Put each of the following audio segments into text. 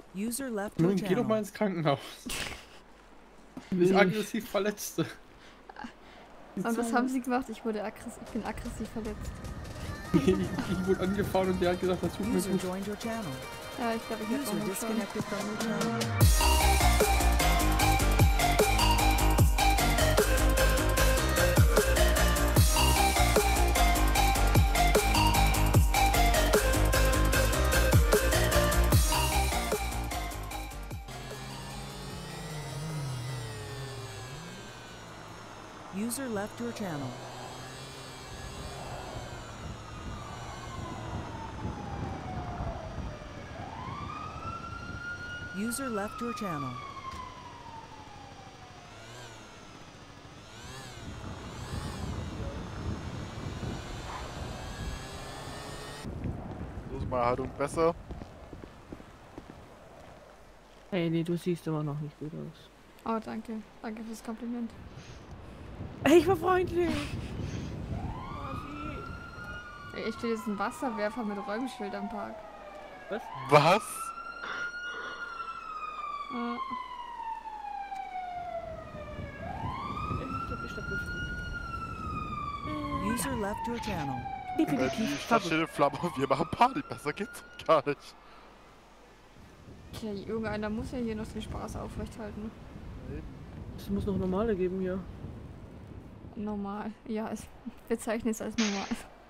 User left your Nun, geh doch mal channel. ins Krankenhaus. Ich aggressiv Verletzte. Und was haben sie gemacht? Ich bin aggressiv verletzt. Ich wurde angefahren und der hat gesagt, das tut mir User gut. joined your channel. Ja, ich glaube, ich User habe auch schon. disconnected from your channel. User left your channel. User left your channel. So ist meine Haltung besser. Hey, nee, du siehst immer noch nicht gut aus. Oh, danke. Danke fürs Kompliment. Ich war freundlich. Ey, ich stehe jetzt ein Wasserwerfer mit Räumschild am Park. Was? Was? Ja. Ich glaube, ich stoppe User left your channel. Die Stadt steht in Flammen und wir machen Party. Besser geht's gar nicht. Tja, irgendeiner muss ja hier noch den Spaß aufrechthalten. Es muss noch normale geben hier. Normal. Ja, ich bezeichne es als normal.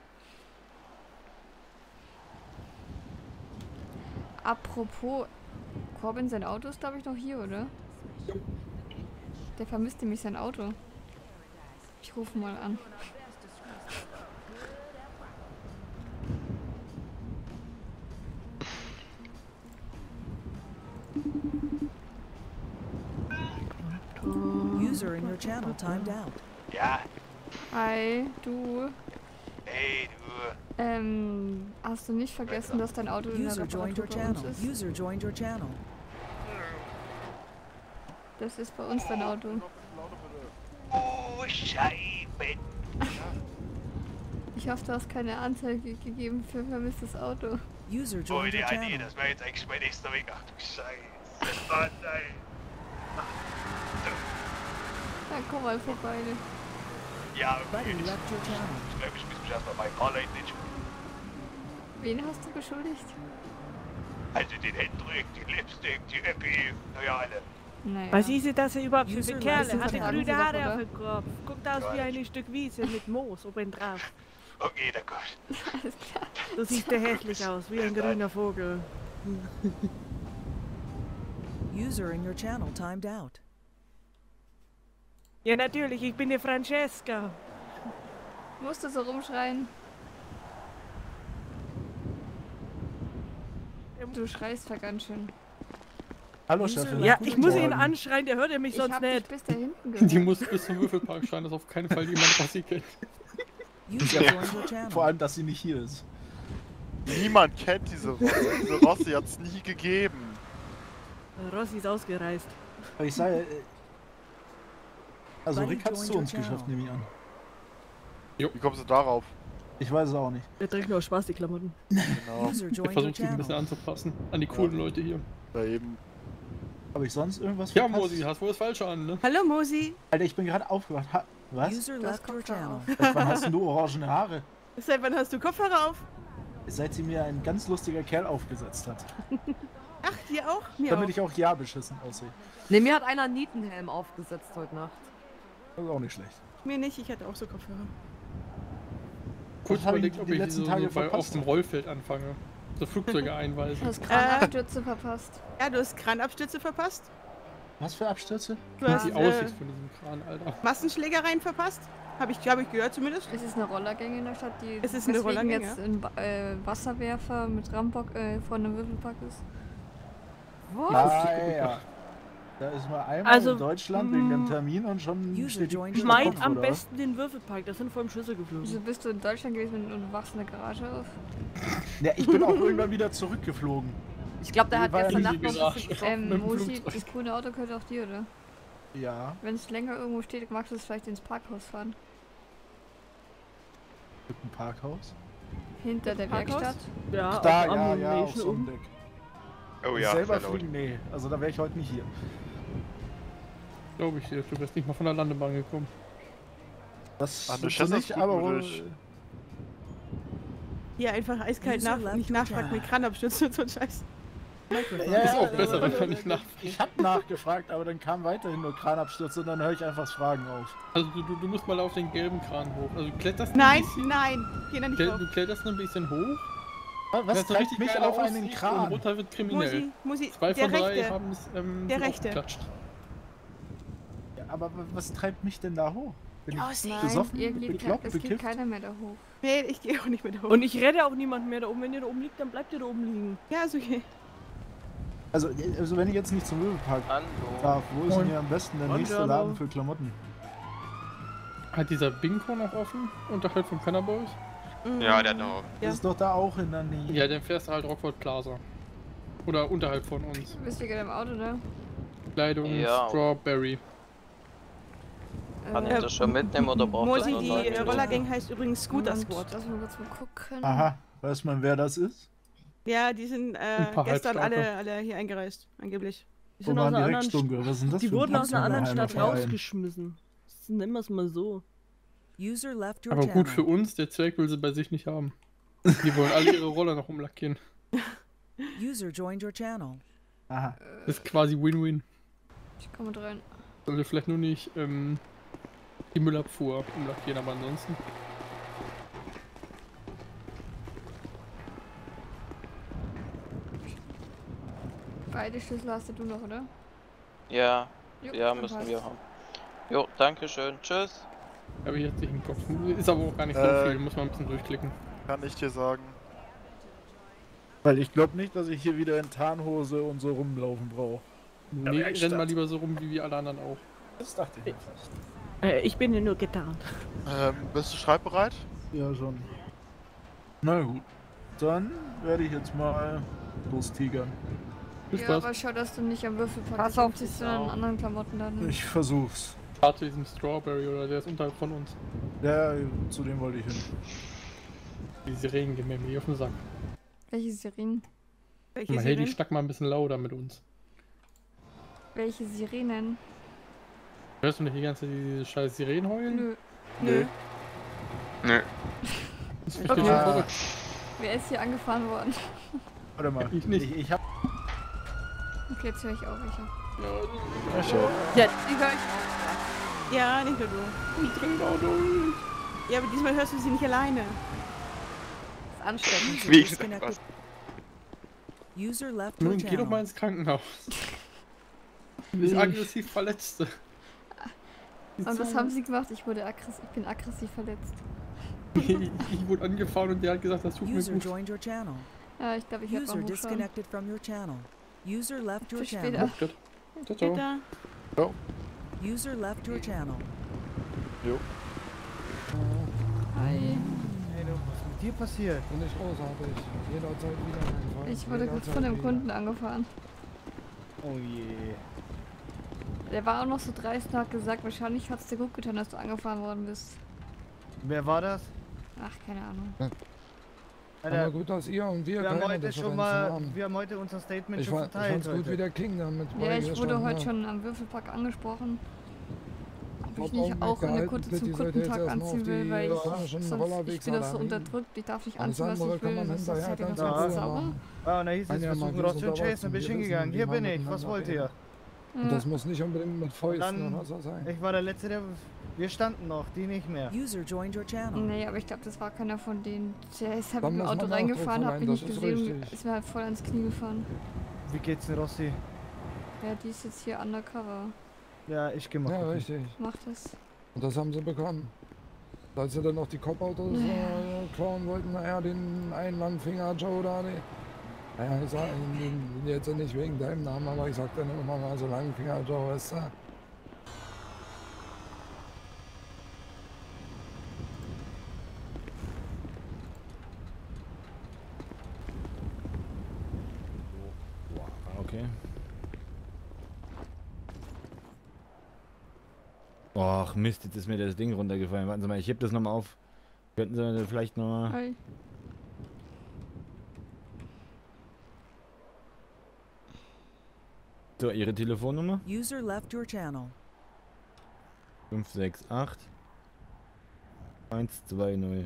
Apropos, Corbin, sein Auto ist glaube ich noch hier, oder? Der vermisst nämlich sein Auto. Ich rufe mal an. User in your channel timed out. Ja, Hi, du. hey du. Hast du nicht vergessen, dass dein Auto in der User joined Reparatur your bei uns channel. ist? User joined your channel. Das ist bei uns dein Auto. Oh, Scheiben. Ich hoffe, du hast keine Anzeige gegeben für vermisstes Auto. User joined Leute, your nee, channel. das war jetzt eigentlich mein nächster Weg. Ach du Scheiße. Oh nein. Dann komm mal vorbei. Ne? Ja, Buddy okay. left your channel. Ich glaube, ich muss mich erstmal bei Carline nicht. Wen hast du beschuldigt? Also den Hendrik, die Lipstick, die Epi, naja, alle. Naja. Was ist das denn überhaupt für User ein Kerl? leistet Er hatte Vertragen grüne Sie doch, Haare oder? auf dem Kopf. Guckt aus wie ein Stück Wiese mit Moos oben drauf. Okay, der Gott. Alles klar. Du siehst ja hässlich aus, wie ein grüner Vogel. User in your channel timed out. Ja, natürlich, ich bin die Francesca. Musst du so rumschreien? Du schreist ja ganz schön. Hallo, User Chefin. Ja, left ich your muss ihn channel. anschreien, der hört ja mich Ich sonst hab dich nicht. bis da hinten Die gehört. muss bis zum Würfelpark schreien, dass auf keinen Fall jemand was sie kennt. User joined your channel. Vor allem, dass sie nicht hier ist. Niemand kennt diese Rossi. Diese Rossi hat's nie gegeben. Rossi ist ausgereist. Aber ich sage, also Buddy Rick hat es zu joined uns your geschafft, channel. nehme ich an. Wie kommst du darauf? Ich weiß es auch nicht. Der trägt nur aus Spaß die Klamotten. Genau. User Ich joined your versuche sich ein bisschen channel. anzupassen. An die coolen Leute hier. Da eben. Habe ich sonst irgendwas Ja, verpasst? Mosi, hast wohl das Falsche an, ne? Hallo Mosi. Alter, ich bin gerade aufgewacht. Was? User Das left your kommt da channel. auf. Seit wann hast denn du orangene Haare? Seit wann hast du Kopfhörer auf? Seit sie mir ein ganz lustiger Kerl aufgesetzt hat. Ach, dir auch? Mir Damit auch. ich auch ja beschissen aussehe. Ne, mir hat einer einen Nietenhelm aufgesetzt heute Nacht. Das ist auch nicht schlecht. Mir nicht, ich hatte auch so Kopfhörer. Kurz hab ich überlegt, die ob ich letzten so Tage auf verpasst? dem Rollfeld anfange. So Flugzeuge einweisen. Du hast Kranabstürze verpasst. Ja, du hast Kranabstürze verpasst. Was für Abstürze? Du hast Die Aussicht von diesem Kran, Alter. Massenschlägereien verpasst. Hab ich gehört zumindest. Es ist eine Rollergänge in der Stadt, die Es ist eine weswegen Rollergang, jetzt ein Wasserwerfer mit Rambock vor einem Würfelpark ist. Ah, ja. Da ist mal einmal Also, in Deutschland wegen dem Termin und schon User steht die joined Kiste your Meint Kopf, am oder was? besten den Würfelpark, das sind vor dem Schüssel geflogen. Wieso bist du in Deutschland gewesen und du wachst in der Garage auf? Ja, ich bin auch irgendwann wieder zurückgeflogen. Ich glaube, der hat Weil gestern die Nacht noch Garage- ein bisschen getroffen. Mit dem Mosi, Flugzeug. das grüne Auto gehört auch dir, oder? Ja, Wenn es länger irgendwo steht, magst du es vielleicht ins Parkhaus fahren. gibt ein Parkhaus. Hinter der Parkhaus? Werkstatt. Ja, Ach, da, auf ja, Ammunition auf so einem oben. Deck. Oh ja, Selber sehr laut. fliegen, nee. Also da wäre ich heute nicht hier. Glaube ich dir. Du bist nicht mal von der Landebahn gekommen. Das Ah, eine so nicht, Schätze aber durch. Hier einfach eiskalt User nicht left nachfragen your mit Kranabstürzen und so ein Scheiß. Microphone Ist auch activated. besser, wenn man nicht nachfragt. Ich habe nachgefragt, aber dann kam weiterhin nur Kranabsturz und dann höre ich einfach das Fragen auf. Also du musst mal auf den gelben Kran hoch. Also du kletterst Nein, ein bisschen. nein, geh da nicht drauf. Du kletterst ein bisschen hoch. Was Das ist treibt richtig mich geile auf einen Aussicht Kran? Und runter wird kriminell. Musi, 2 der von 3 rechte. haben es Der rechte. aufgeklatscht. Ja, aber was treibt mich denn da hoch? Bin ich Nein, besoffen, ihr geht bekloppt, es geht bekifft? keiner mehr da hoch. Nee, ich gehe auch nicht mehr da hoch. Und Und ich rette auch niemanden mehr da oben. Wenn ihr da oben liegt, dann bleibt ihr da oben liegen. Ja, ist okay. Also wenn ich jetzt nicht zum Möbelpark darf, wo ist denn hier am besten der nächste Buongiorno. Laden für Klamotten? Hat dieser Bingo noch offen? Unterhalb von Cannaboys? Ja, der hat noch. Ja. Das ist doch da auch in der Nähe. Ja, dann fährst du halt Rockford Plaza. Oder unterhalb von uns. Du bist wieder im Auto, ne? Kleidung Ja. Strawberry. Kann ich das schon mitnehmen oder braucht das Mosi, noch die Leute? Rollergang heißt übrigens Scooter Moment, Squad. lass mal kurz mal gucken. Aha, weiß man, wer das ist? Ja, die sind paar gestern Halbstarke. alle hier eingereist, angeblich. Die Wo sind aus waren einer die anderen Reckstunke? Was ist denn das Die für ein wurden aus einer anderen Platz, Stadt wenn man heimfährt? rausgeschmissen. Nennen wir es mal so. User left your Aber channel. gut für uns, der Zwerg will sie bei sich nicht haben. Die wollen alle ihre Roller noch umlackieren. User joined your channel. Aha. Das ist quasi Win-Win. Ich komme mit rein. Sollte vielleicht nur nicht die Müllabfuhr umlackieren, aber ansonsten. Beide Schlüssel hast du noch, oder? Ja, Jo, ja, dann müssen passt. wir haben. Jo, danke schön. Tschüss. Habe ich jetzt nicht im Kopf. Ist aber auch gar nicht so viel, muss man ein bisschen durchklicken. Kann ich dir sagen. Weil ich glaube nicht, dass ich hier wieder in Tarnhose und so rumlaufen brauche. Nee, Werkstatt. renn mal lieber so rum wie wir alle anderen auch. Das dachte ich mir fast. Ich bin ja nur getarnt. Bist du schreibbereit? Ja, schon. Na gut. Dann werde ich jetzt mal lostigern. Viel Ja, Spaß. aber schau, dass du nicht am Würfelpark Pass auf dich dich sondern in auf. anderen Klamotten dann. Ich versuch's. Fahrt zu diesem Strawberry oder der ist unterhalb von uns. Ja, zu dem wollte ich hin. Die Sirenen gehen mir irgendwie auf den Sack. Welche Sirenen? Welche Mal, hey, die Sirenen? schnack mal ein bisschen lauter mit uns. Welche Sirenen? Hörst du nicht die ganze Zeit diese scheiß Sirenen heulen? Nö. Nö. Nö. Das ist Okay. schon verrückt. Wer ist hier angefahren worden? Warte mal. Ich nicht. Ich hab. Okay, jetzt höre ich auch welche. Ja, schon. Die höre ich. Ja, nicht nur du. Ich trinke auch durch. Ja, aber diesmal hörst du sie nicht alleine. ist ansteckend. User Wie? disconnected. User left your Nun, geh doch mal channel. ins Krankenhaus. Ich aggressiv Verletzte. Und was haben sie gemacht? Ich bin aggressiv verletzt. Ich wurde angefahren und der hat gesagt, das tut mir User gut. joined your channel. Ja, ich glaube, ich werde User mal hochschauen. disconnected from your channel. User left your Bis channel. später. Gut. Ciao, ciao. Bitte. User left your channel. Hi. Hey, du, was ist mit dir passiert? Und nicht großartig. Jederzeit wieder ein Fall. Ich wurde kurz von einem Kunden angefahren. Oh je. Der war auch noch so dreist und hat gesagt, wahrscheinlich hat es dir gut getan, dass du angefahren worden bist. Wer war das? Ach, keine Ahnung. Alter, Aber gut, dass ihr und wir wir haben keine heute Differenzen schon mal, haben. wir haben heute unser Statement Ich schon fand's verteilt gut, wie heute. der King damit Ja, ich wurde beigestanden heute hat. schon am Würfelpark angesprochen. Ob ich Hab nicht Augenblick auch eine gehalten, kurze Pitti zum sollte jetzt Kundentag erstmal auf anziehen will, die weil orangen ich bin Rollerwegs das so anlegen. unterdrückt. Ich darf nicht Alles anziehen, was andere ich kann will. man Das ist ja hinterher die ganz ganze in Zeit Ruhe sauer. machen. Ah, und da hieß es, Kann ja wir mal suchen wieder raus so den Chase, dauernd dann bin ich wissen, hingegangen. wie Hier man bin ich, was miteinander wollt ihr? redet. Und das muss nicht unbedingt mit Fäusten Dann- oder so sein. Ich war der Letzte, der... Wir standen noch, die nicht mehr. User joined your channel. Nee, aber ich glaube, das war keiner von denen. Der ist halt Dann mit dem muss Auto man reingefahren, Nachdruck hat mich nicht verleihen, das ist gesehen und richtig. ist mir halt voll ans Knie gefahren. Wie geht's denn, Rossi? Ja, die ist jetzt hier undercover. Ja, ich geh mal Ja, gucken. richtig. Mach das. Und das haben sie bekommen. Als sie dann noch die Cop-Autos klauen wollten, naja, den einen Langfinger Joe da, die... Naja, ich sag ihn jetzt nicht wegen deinem Namen, aber ich sag dann immer mal so Langfinger Joe, weißt du? Okay. Och Mist, jetzt ist mir das Ding runtergefallen. Warten Sie mal, ich heb das nochmal auf. Könnten Sie mir vielleicht nochmal... Hi. So, Ihre Telefonnummer? User left your channel. 568 120.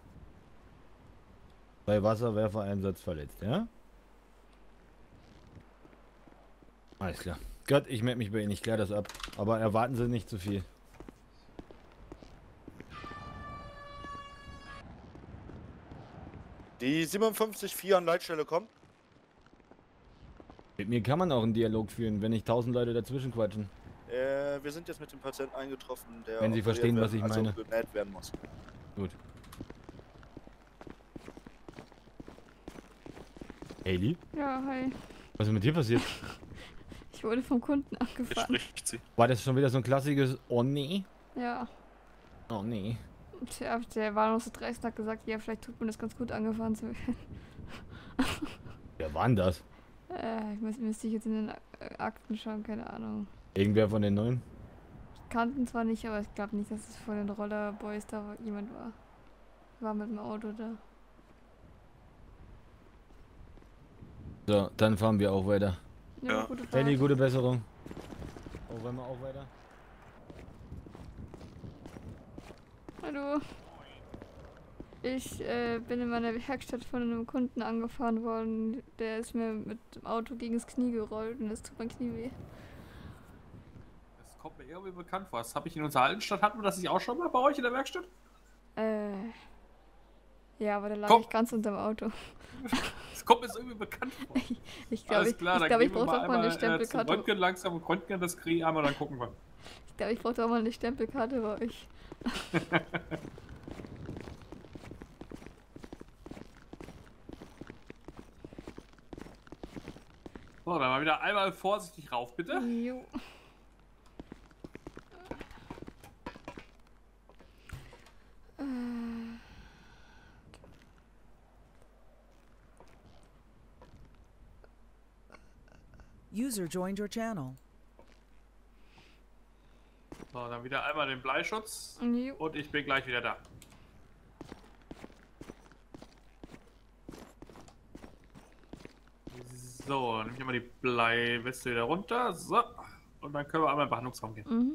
Bei Wasserwerfereinsatz verletzt, ja? Alles klar. Gott, ich melde mich bei Ihnen, ich kläre das ab. Aber erwarten Sie nicht zu viel. Die 57-4 an Leitstelle kommen. Mit mir kann man auch einen Dialog führen, wenn nicht 1000 Leute dazwischen quatschen. Wir sind jetzt mit dem Patienten eingetroffen, der Wenn Sie verstehen, was ich meine. genäht werden muss. Gut. Hailey? Ja, hi. Was ist mit dir passiert? Ich wurde vom Kunden angefahren. War das schon wieder so ein klassisches Oh nee? Ja. Oh nee. Tja, der war noch so dreist und hat gesagt, ja, vielleicht tut mir das ganz gut, angefahren zu werden. Wer war denn das? Müsste ich jetzt in den Akten schauen, keine Ahnung. Irgendwer von den Neuen? Kannten zwar nicht, aber ich glaube nicht, dass es von den Rollerboys da jemand war. War mit dem Auto da. So, dann fahren wir auch weiter. Ja, gute Fahrt. Hailey, gute Besserung. Oh, wollen wir auch weiter? Hallo. Ich bin in meiner Werkstatt von einem Kunden angefahren worden. Der ist mir mit dem Auto gegen das Knie gerollt und es tut mein Knie weh. Das kommt mir irgendwie bekannt vor. Das habe ich in unserer alten Stadt, hatten wir das nicht auch schon mal bei euch in der Werkstatt? Ja, aber da lag ich ganz unterm Auto. Das kommt mir so irgendwie bekannt vor. Ich glaube, ich brauche doch mal eine Stempelkarte. Röntgen langsam und Röntgen das kriege einmal, dann gucken wir. Ich glaube, ich brauche doch mal eine Stempelkarte bei euch. So, dann mal wieder einmal vorsichtig rauf, bitte. Jo. User joined your channel. So, dann wieder einmal den Bleischutz. Jo. Und ich bin gleich wieder da. So, nehme ich mal die Bleiweste wieder runter. So. Und dann können wir einmal in den Behandlungsraum gehen. Mhm.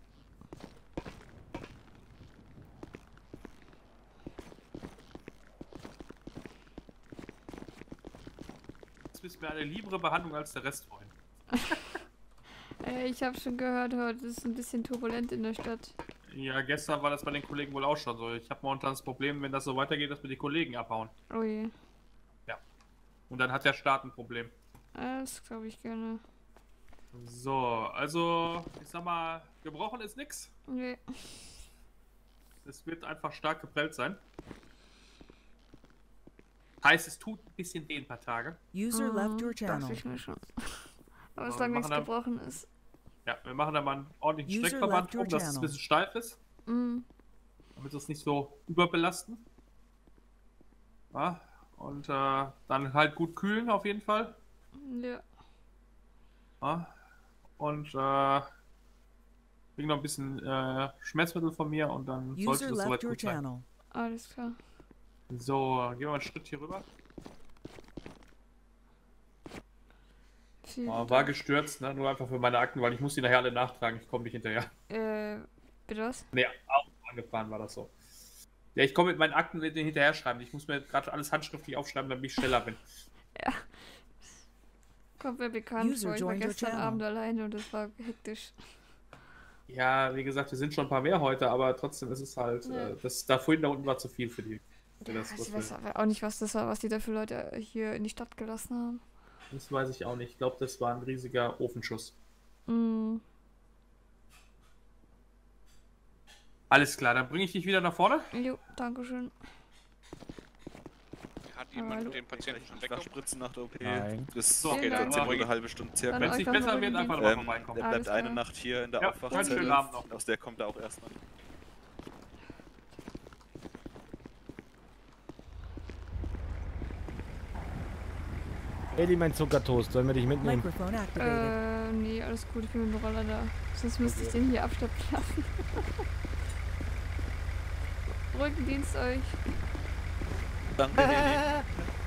Das ist mir eine liebere Behandlung als der Rest vorhin. Ich habe schon gehört, heute ist ein bisschen turbulent in der Stadt. Ja, gestern war das bei den Kollegen wohl auch schon so. Ich habe momentan das Problem, wenn das so weitergeht, dass wir die Kollegen abhauen. Oh je. Ja. Und dann hat der Staat ein Problem. Das glaube ich gerne. So, also, ich sag mal, gebrochen ist nix. Nee. Es wird einfach stark geprellt sein. Heißt, es tut ein bisschen weh ein paar Tage. User left your channel. Dachte ich mir schon. Aber solange nichts gebrochen ist. Ja, wir machen da mal einen ordentlichen User Streckverband left your drum, dass es ein bisschen steif ist. Mhm. Damit wir es nicht so überbelasten. Ja, und dann halt gut kühlen auf jeden Fall. Ja. Ja, und kriegen noch ein bisschen Schmerzmittel von mir und dann sollte das soweit gut sein. Alles klar. So, gehen wir mal einen Schritt hier rüber. War gestürzt, ne? Nur einfach für meine Akten, weil ich muss die nachher alle nachtragen. Ich komme nicht hinterher. Bitte was? Ne, auch angefahren war das so. Ja, ich komme mit meinen Akten hinterher schreiben. Ich muss mir gerade alles handschriftlich aufschreiben, damit ich schneller bin. Ja. Kommt mir bekannt vor. Ich war gestern Abend alleine und es war hektisch. Ja, wie gesagt, wir sind schon ein paar mehr heute, aber trotzdem ist es halt, da vorhin da unten war zu viel für die. Ja, ich weiß aber auch nicht, was das war, was die da für Leute hier in die Stadt gelassen haben. Das weiß ich auch nicht. Ich glaube, das war ein riesiger Ofenschuss. Mm. Alles klar, dann bringe ich dich wieder nach vorne. Jo, danke schön. Hat jemand den Patienten schon wegspritzen nach der OP? Nein. Das So, geht dann circa eine halbe Stunde circa. Wenn es nicht besser wird, einfach nochmal vorbeikommen. Der bleibt eine Nacht hier in der einen schönen Aufwachzelle. Abend noch. Aus der kommt er auch erstmal. Hailey, mein Zuckertoast, sollen wir dich mitnehmen? Microphone activated. Nee, alles gut, ich bin mit dem Roller da. Sonst müsste ich den hier abschleppen lassen. Rückendienst euch. Danke, Hailey.